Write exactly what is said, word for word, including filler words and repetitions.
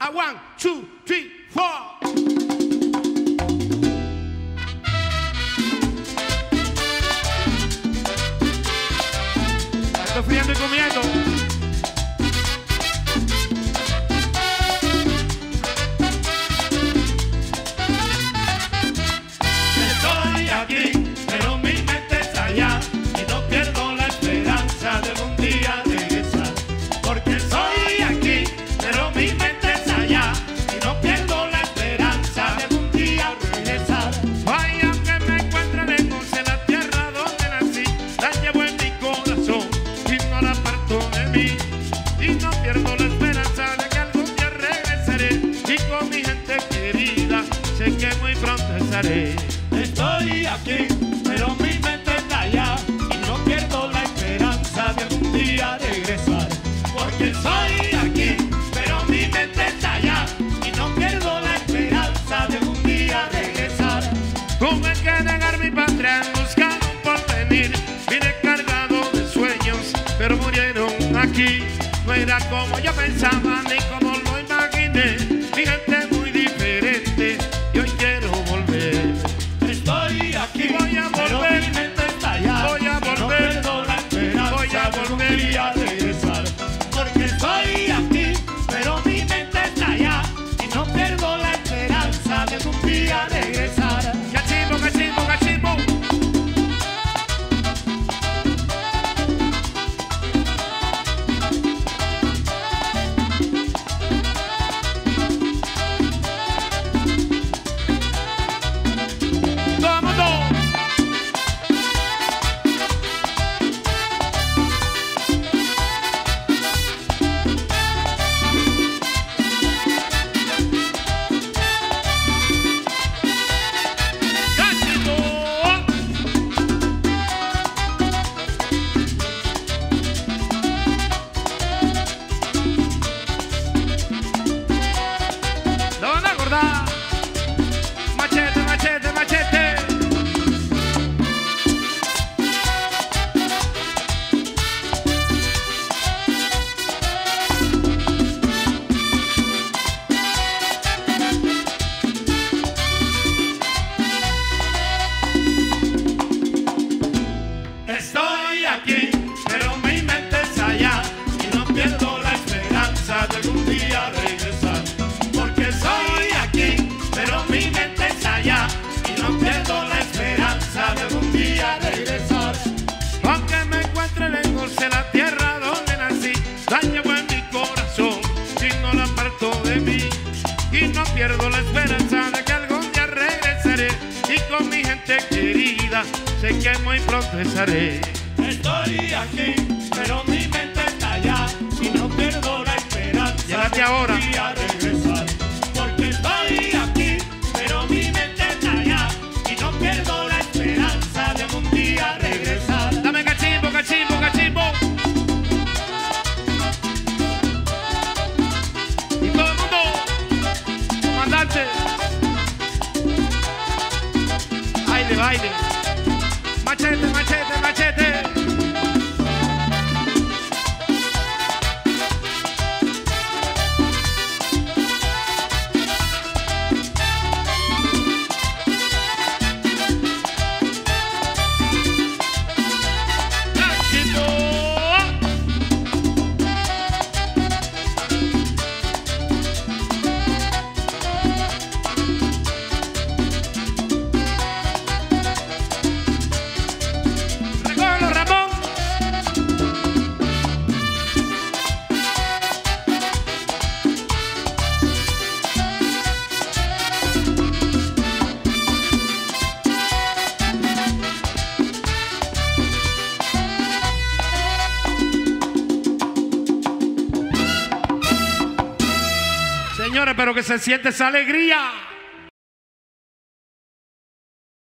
A one, two, three, four. Estoy friendo y comiendo. Estoy aquí, pero mi mente está allá y no pierdo la esperanza de algún día regresar. Porque estoy aquí, pero mi mente está allá y no pierdo la esperanza de algún día regresar. Vaya que me encuentre lejos en la tierra donde nací, la llevo en mi corazón y no la aparto de mí. Y no pierdo la esperanza de que algún día regresaré y con mi gente querida sé que muy pronto estaré. Estoy aquí, pero mi mente está allá y no pierdo la esperanza de algún día regresar. Porque estoy aquí, pero mi mente está allá y no pierdo la esperanza de algún día regresar. Tuve que dejar mi patria en busca de un porvenir. Vine cargado de sueños, pero murieron aquí. No era como yo pensaba ni como lo imaginé. Mi gente es muy diferente y hoy quiero volver. Estoy aquí, Voy a pero volver. mi mente está allá Voy a y no volver. pierdo la esperanza Voy a de algún volver. día regresar. Porque estoy aquí, pero mi mente está allá y no pierdo la esperanza de algún día regresar. Cachimbo, cachimbo, cachimbo. Todo el mundo. Cachimbo. Lo van a acordar. Machete, machete, machete. Estoy aquí, pero mi mente está allá y no pierdo la esperanza de algún día regresar. Porque estoy aquí, pero mi mente está allá y no pierdo la esperanza de algún día regresar. Aunque me encuentre lejos en la tierra donde nací, la llevo en mi corazón y no la aparto de mí. Y no pierdo la esperanza de que algún día regresaré y con mi gente querida sé que muy pronto estaré. Estoy aquí, pero mi mente está allá y no pierdo la esperanza Llévate de ahora. algún día regresar. Porque estoy aquí, pero mi mente está allá y no pierdo la esperanza de algún día regresar. Dame cachimbo, cachimbo, cachimbo. Y todo el mundo, comandante. Baile, baile. Machete, machete, machete. Cachimbo. Recógelo, Ramón. Señores, pero que se siente esa alegría.